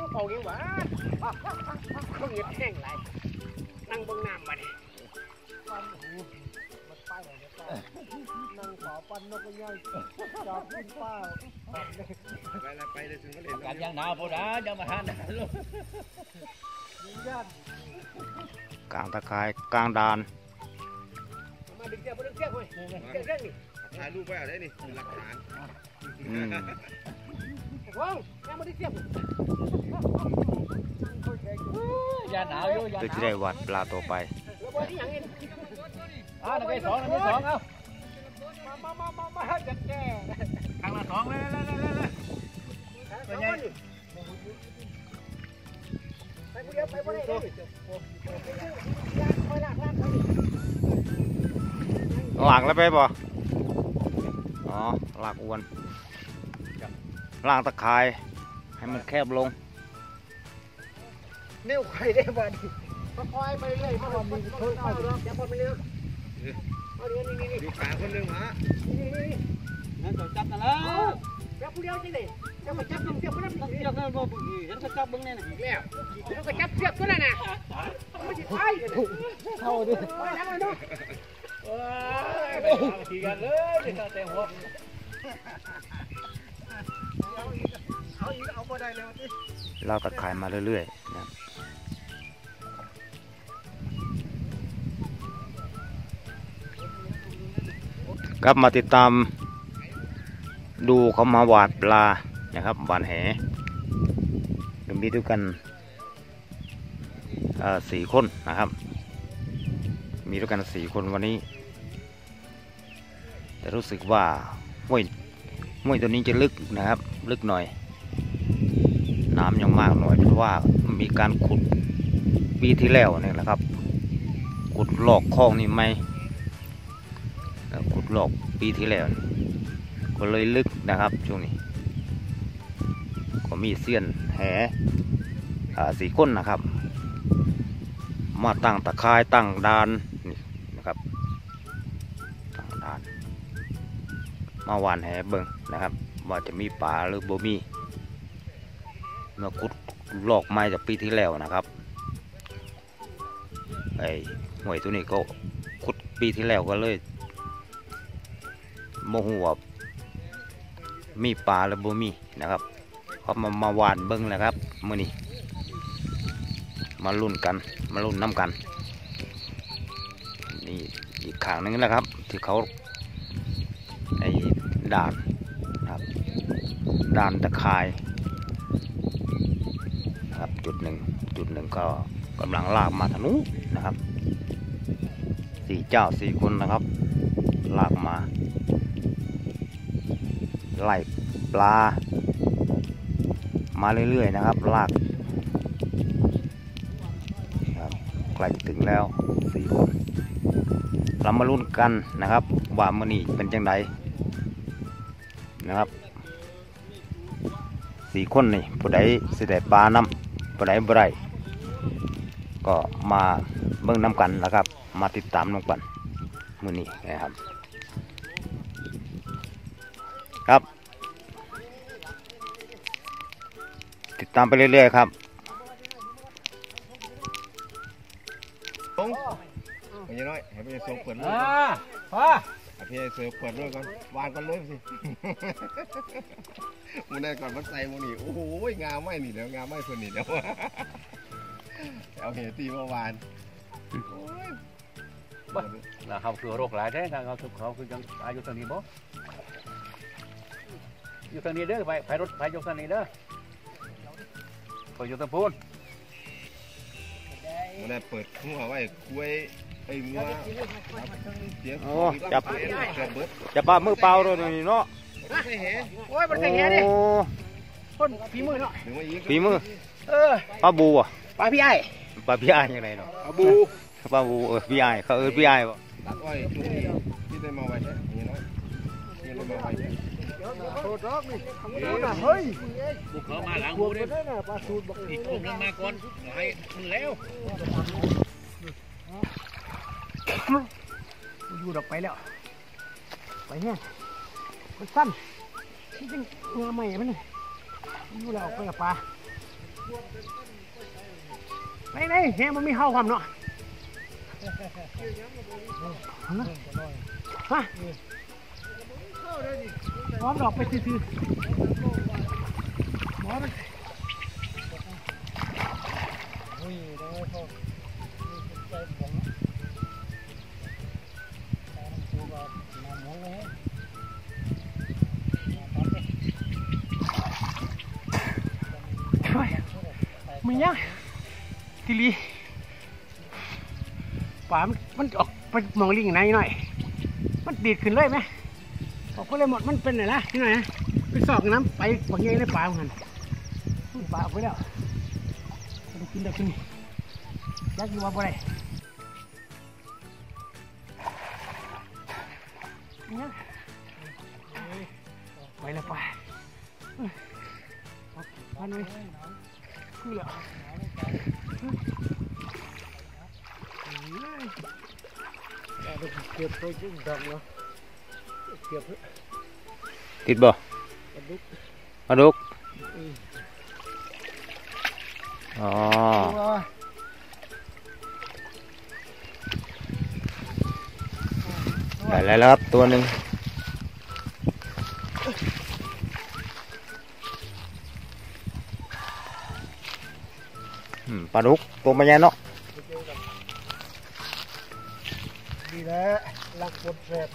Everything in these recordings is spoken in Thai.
เป่ายิงหวานเขาเหยียบแห้งไรนั่งบนน้ำมาดินั่งขอปั้นนกกระย่อยจอบกินเปล่าไปเลยถึงก็เลยการยังหนาวพอดายังมาทานลูกกลางตะไคร้กลางดานมาดึงเชือกดึงเชือกเลยเชือกนี่ถ่ายรูปไว้อะไรนี่หลักฐานว้าวยังมาดึงเชือกยาหนาวอยู่ก็จะได้วัดปลาตัวไปนักเรียนสองเอามาจัดแก่ทางละสองเลยไปผู้เดียวไปผู้ใดเลยหลักแล้วไปบ่อ๋อหลักอ้วนล่างตะไคร้ให้มันแคบลงเนื้อไข่ได้บ่ดิคอยไปเรื่อยๆมาบ่มีคนเข้าอย่าพอไปเรื่อยนี่ดูขาคนหนึ่งฮะนี่นั่นจะจับกันแล้วจับผู้เดียวจริงเลยจะมาจับเสียบไม่ได้จับเสียบนั่นบ่บุญเห็นเขาจับบึ้งเนี่ยอีกแล้วเขาก็จับเสียบก็แล้วนะไม่ใช่ไปเข้าดิไปแล้วเลยดูทีกันเลยแต่หัวเอาไปได้แล้วเราก็ขายมาเรื่อยๆนะกลับมาติดตามดูเขามาหวาดปลานะครับหวานแหมีด้วยกัน4 คนนะครับมีด้วยกัน4 คนวันนี้แต่รู้สึกว่าห้วยตัวนี้จะลึกนะครับลึกหน่อยน้ำยังมากหน่อยเพราะว่ามีการขุดปีที่แล้วนี่แหละครับขุดลอกคลองนี่ไม่ขุดลอกปีที่แล้วก็เลยลึกนะครับช่วงนี้ก็มีเสี้ยนแห4 คนนะครับมาตั้งตะไคร้ตั้งดานนี่นะครับตั้งดานมาหวานแหเบิ่งนะครับว่าจะมีปลาหรือบ่มีเมื่อขุดลอกไม้จากปีที่แล้วนะครับไอ้ห้วยตัวนี้ก็ขุดปีที่แล้วก็เลยโมโหว่ามีปลาหรือบ่มีนะครับเขามาหวานเบิ่งนะครับมื้อนี้มาลุ้นกันมาลุ้นน้ำกันนี่อีกข้างนึงแหละครับที่เขาไอ้ด่านครับด่านตะไคร้นะครับจุดหนึ่งก็กำลังลากมาทางนู้นนะครับ4 คนนะครับลากมาไล่ปลามาเรื่อยๆนะครับลากครับใกล้ถึงแล้ว4 คนเรามาลุ้นกันนะครับว่ามื้อนี้เป็นจังไดนะครับ4 คนนี่ผู้ใดสิได้ปลานำผู้ใดบ่ได้ก็มาเบิ่งน้ำกันนะครับมาติดตามน้ำกันมื้อนี้นะครับครับติดตามไปเรื่อยๆครับลงไม่น้อยให้พี่เสือเปิดด้วยให้พี่เสือเปิดด้วยก่อนวางก่อนเลยสิมูนั่นก่อนมันใส่มูนี่โอ้โหงาไม่หนีแล้วงาไม่คนหนีแล้วเอาเหตุตีเมื่อวานเขาคือโรคหลายแท้เขาคือยังอายุเท่านี้บ่อยู่ทางนี้เด้อไปรถไปยกทางนี้เด้อไปอยู่ตะพูนมูนั่นเปิดหัวไว้คุยไอ้งัวโอ้จับปลามือเปล่าเลยนี่เนาะโอ้ยมันใส่แหดิคนฝีมือเนาะฝีมือปลาบูอ่ะปลาพี่ไอ้ยังไงเนาะปลาบูพี่ไอ้เขาพี่ไอ้ป่ะตัดอ้อยจุ่มที่ได้มาไว้เนี่ยนี่น้อยนี่ได้มาไว้เนี่ยโทษรอกนี่เฮ้ยบุกเขามาหลังบูเนี่ยอีกกลุ่มนึงมาก่อนไล่มึงแล้วอยู่ดอกไปแล้วไปเนี่ยมันสั้นที่จริงเงาใหม่มันอยู่แล้วไปกับปลาไปไหนแฮมันมีเห่าความเนาะฮะพร้อมดอกไปซื้อหมอมันมึงยังทีลีป่ามันออกไปมองลิงไหนหน่อยมันดีดขึ้นเลยไหมออกไปเลยหมดมันเป็นไหนล่ะนี่หน่อยนะไปสอกน้ำไปบางอย่างในป่าเหมือนกันป่าออกไปแล้วไปกินได้กินยักษ์อยู่ว่าบ่ได้เนี่ยไปแล้วป่าพันเลยคือแล้วเก็บไปจุ่มดอกเนาะเก็บติดบ่ปลาดุกอ๋อได้แล้วครับตัวหนึ่งปลาดุกตัวมันใหญ่เนาะดีแล้วลักปดแสบ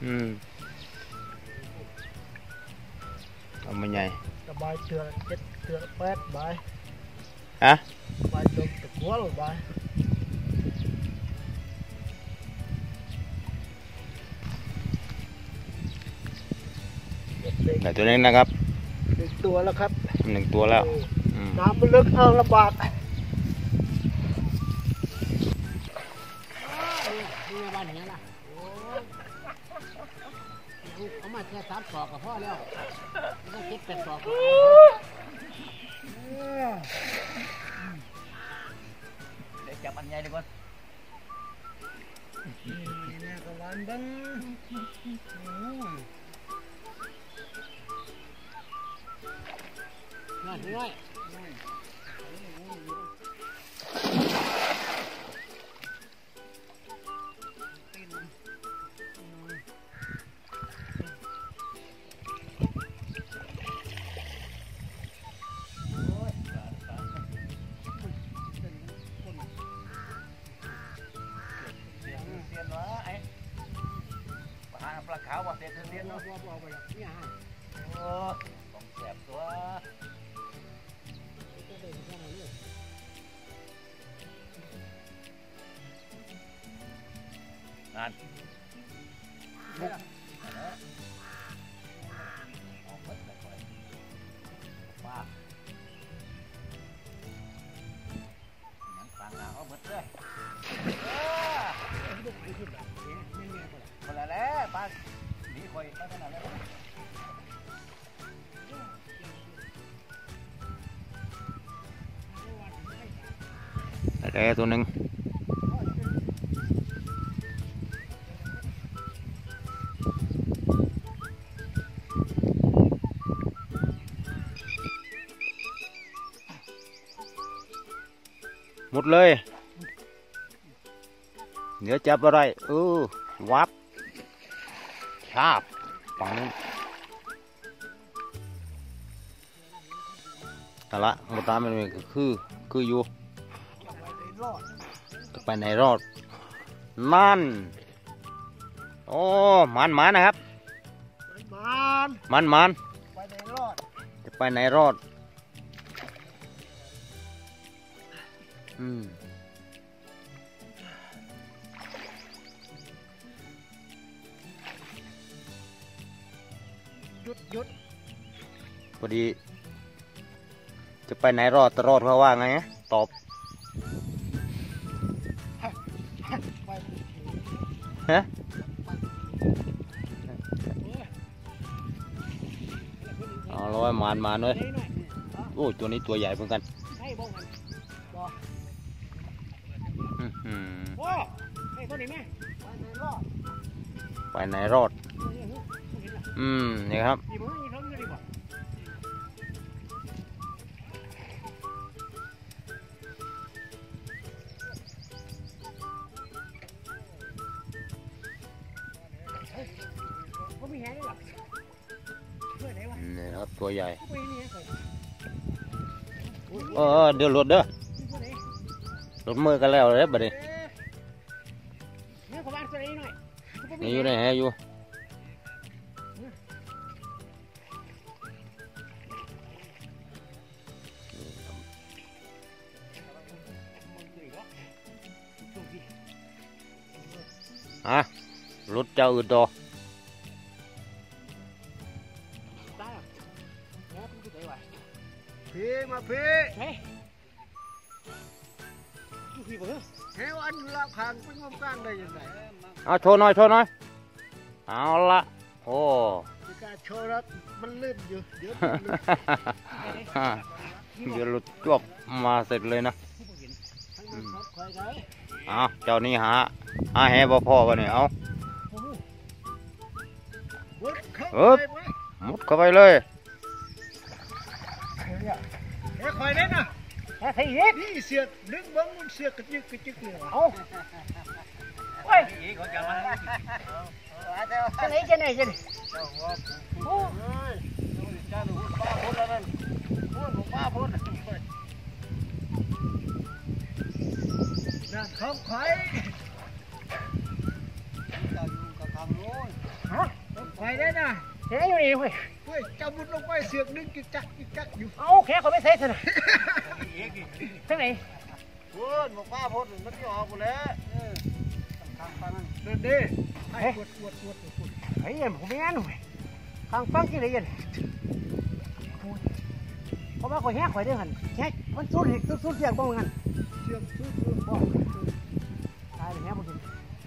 ตัวมันใหญ่สบายเตือนเจ็ดเตือนแปดบายฮะบายจนตะกัวหรือบายได้ตัวนึงนะครับ 1 ตัวแล้วครับ 1 ตัวแล้วน้ำมันลึกเอาลำบากเขามาแค่3 ศอกกับพ่อแล้วไม่ต้องคิด8 ศอกเดี๋ยวจับอันใหญ่ดีกว่านี่ก็วันบังน้อยปลาขาวว่าเสียเสียเนาะโอ้ต้องแสบตัวนั่นป้ายังฟังเอาหมดเลยคนละแล้วป้าหนีคอยป้าขนาดแล้วได้ตัวหนึ่งหมดเลยเดี๋ยวจับอะไรวับชาบฝั่งนู้นเอาละหมดตามมันคืออยู่จะไปไหนรอดนั่นโอ้มันนะครับมันไปไหนรอดจะไปไหนรอดหยุดพอดีจะไปไหนรอดเพราะว่าไงตอบฮะเอาร้อยมันเลยโอ้ตัวนี้ตัวใหญ่เหมือนกันไปไหนรอดนี่ครับตัวใหญ่เดี๋ยวหลุดเด้อหลุดมือกันแล้วเลยบัดนี้นี่อยู่ในแหอยู่หลุดเจ้าอื่นต่อพี่มาพี่เฮ้ยอันละขังเป็นงมกลางได้ยังไงเอาโชว์หน่อยเอาละโอ้การโชว์แล้วมันลื่นอยู่เดี๋ยวเดี๋ยวหลุดจวบมาเสร็จเลยนะเจ้านี่หาแหบ่พอกันเนี่ยเอามุดเข้าไปเลยคอยเล่นนะใครเฮ็ดนี่เสือกดึงบังมันเสือกกระจึกเลยเอาเฮ้ยเขาจะมาจะไหนโอ้ยจ้าหนูป้าพูดแล้วนั่นป้าพูดนั่นเขาไข่ฮะไข่ได้นะเฮ้ยอยู่นี่เว้ยเจ้าบุญลงไปเสือกดึงกิจักอยู่เอาแค่เขาไม่เซ็ตนะทั้งไหนพูดบอกป้าพูดมันที่ออกหมดแล้วเดินดิไอ้ปวดไอ้ยังผมไม่งั้นเลยทางฟังกี่ไรยันเพราะว่าข่อยแหกข่อยได้หันแหกมันสู้เสียงบ้างงั้นเสียงสู้บ้างตายเลยแหกหมดเลย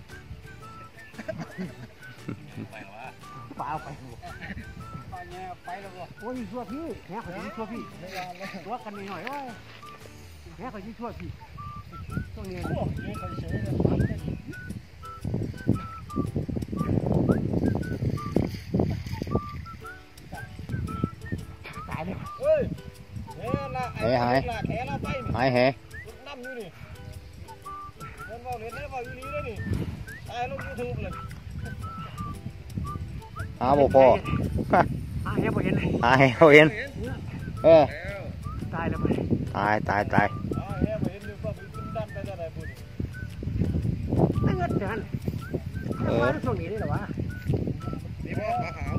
ป่าไปแล้วก็โอ้ยชั่วพี่แหกข่อยยิ่งชั่วพี่ตัวกันหน่อยว่าแหกข่อยยิ่งชั่วพี่ต้องเรียนตายเลยเฮ้ยหายน้ำอยู่นี่เล่นบอลเล่นได้บอลอยู่นี่เลยนี่ตายลงยูทูบเลยบ่พอแหบ่เห็นตายแล้วไปตายแหบ่เห็นดูว่ามันขึ้นดันไปจะได้บุญนั่งเงินจังมาช่วงนี้ได้หรอวะนี่พ่อปลาขาว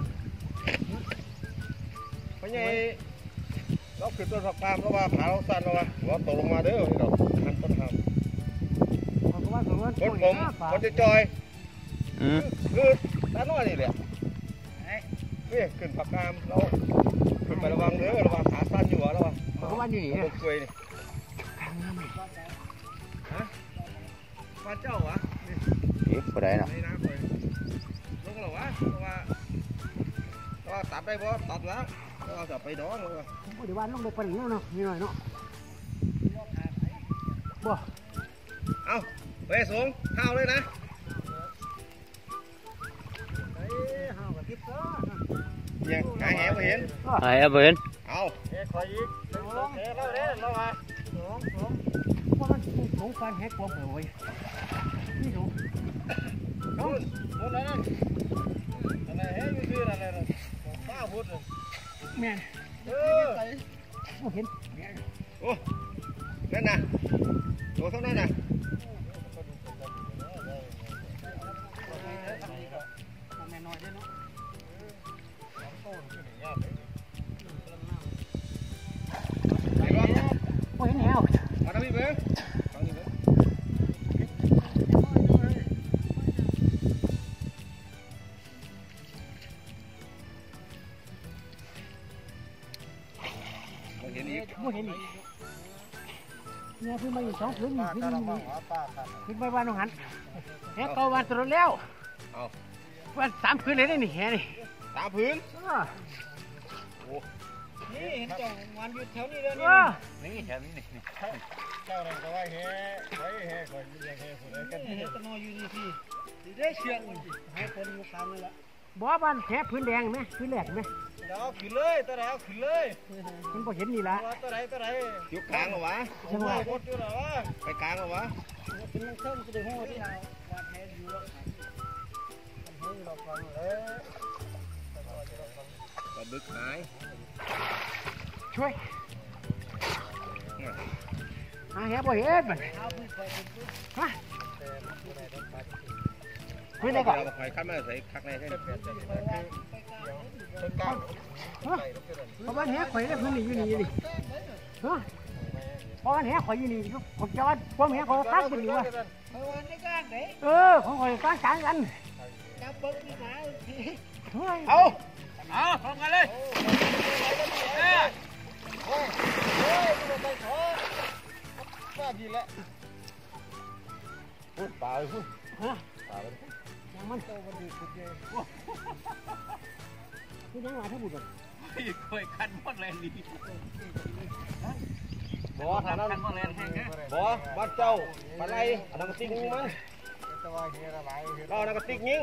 เพราะไงเราขึ้นต้นผักปาล์มแล้วว่าขาเราสั้นแล้วว่าเราตกลงมาเด้อที่เราหันต้นทำคนจะจอยคือด้านนอกนี่แหละนี่ขึ้นผักปาล์มเราขึ้นไประวังเด้อระวังขาสั้นอยู่วะระวังเขาว่าอยู่นี่กล้วยนี่ฮะบ้านเจ้าวะนี่ผู้ใดน่ะลงหรอวะว่าตัดได้บ่ตัดแล้วเราจะไปดองเลยเดี๋ยววันลงไปปั่นเนาะนี่หน่อยเนาะบ่เอาไปสูงข้าวเลยนะข้าวกับทิพย์ก็ยังหายแหวเห็นเอาคอยยิงเราเด้เรามาเพราะมันสูงฟันแหกกลมเลยนี่สูงนั่นอะไรเฮ้ยมีอะไรนะป้าพูดแม่เห็นโอ้นั่นน่ะโอ้เท่านั้นน่ะเห็นแล้วมาทำพี่เบ้ไม่เห็นอีกเนี่ยคือมาอยู่2 พื้นขึ้นไปวันน้องหันแหกเอาวันตรวจแล้ววัน3 พื้นเลยนี่แหนี่3 พื้นนี่เห็นจังวันอยู่แถวนี้เลยนี่แถวนี้นี่เจ้านั่นก็ว่าแหคอยยังแหคนเลยกันแหตะนออยู่นี่พี่ได้เชียงให้คนอยู่ตามนี่แหละบ่บ้านแหพื้นแดงไหมพื้นแหลกไหมเอาขึ้นเลยตัวไหนเอาขึ้นเลยมันพอเห็นนี่ละตัวไหนยุกกลางหรอวะจังหวะพดอยู่หรอวะไปกลางหรอวะเป็นมันเข้ามันจะได้หัวที่เราวาดแหอยู่แล้วแหอยู่เราฟังเลยปลาบึกหายช่วยหาแหบ่เห็นมันฮะไม่ได้ก่อนเราคอยคัดมาใส่คักในใช่ไหมเพราะว่าแหข่อยได้พื้นนี่อยู่นี่อยู่นี่ฮะเพราะว่าแหข่อยอยู่นี่ผมจะว่าผมแหข่อยตั้งกันอยู่วะของข่อยตั้งกลางกันเอาพร้อมกันเลยน่าดีแล้วพูดป่าเลยพูดยังมันโตมันดีสุดเลยคือยังหลายทั้งหมดเลยเคยคันหมดเลยนี่บ่ทางนั้นคันหมดเลยแห้งนะบ่บ้านเจ้าปลาไหลอันนั้นก็ติ๊กยิงมันเราอันนั้นก็ติ๊กยิง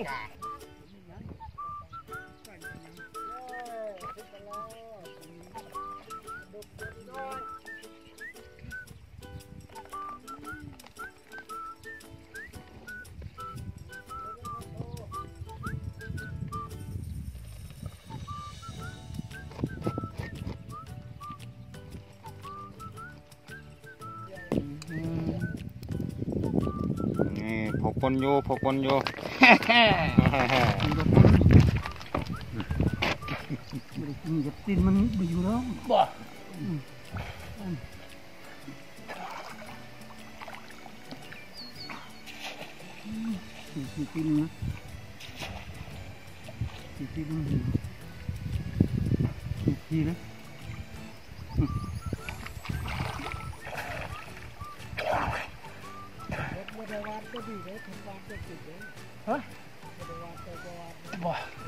นี่พกปนโยพกปนโยตีนมันไปอยู่แล้วบ่ตีนนะตีนมันทีนะฮะบ่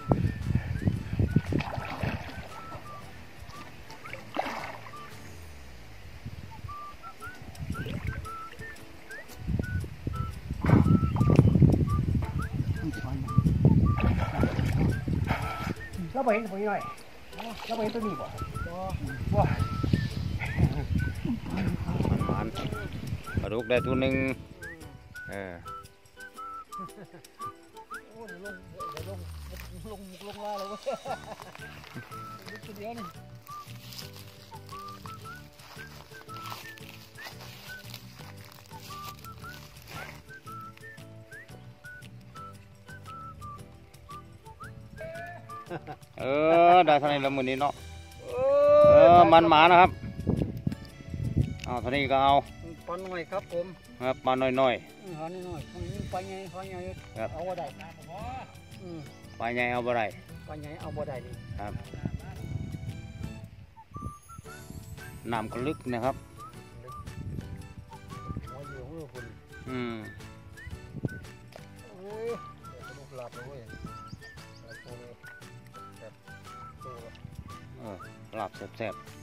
เราไปเห็นตัวนี้หน่อยเราไปเห็นตัวนี้บ่บ่มันปลาดุกได้ตัวหนึ่งโอ้ลงล่าแล้วเว้ยตัวเดียวนี่ได้เท่านี้แล้วมื้อนี้เนาะมันหมานะครับเอาเท่านี้ก็เอาปลาหน่อยครับผมครับปลาน้อยหาหน่อยปลาใหญ่เอาบ่ได้ๆปลาใหญ่เอาบ่ได้ปลาใหญ่เอาบ่ได้นี่ครับน้ำก็ลึกนะครับหัวอยู่ของคุณลูกหลับเลยเว้ยหลับแซ่บๆ